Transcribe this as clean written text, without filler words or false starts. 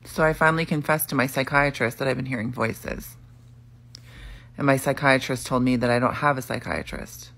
So I finally confessed to my psychiatrist that I've been hearing voices. And my psychiatrist told me that I don't have a psychiatrist.